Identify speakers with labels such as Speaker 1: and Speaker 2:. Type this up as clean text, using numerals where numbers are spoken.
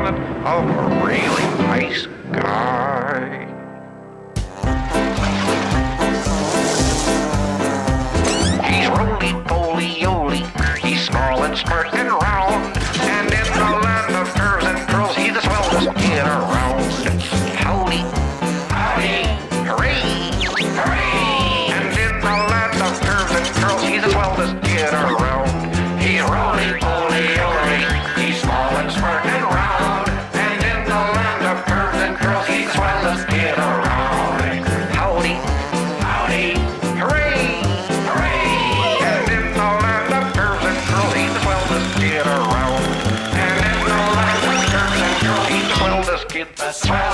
Speaker 1: portrait of a really nice guy. He's Rolie Polie Olie. He's small and smart and round, and in the land of curves and curls, he's the swellest kid around. Howdy, howdy, hooray, hooray! And in the land of curves and curls, he's the swellest kid around. He's Rolie Polie Olie. He's small and smart and round, and in the land of curves and curls, he's the swellest kid around. Howdy, howdy, hooray, hooray! And in the land of curves and curls, he's the swellest kid around. And in the land of curves and curls, he's the swellest kid.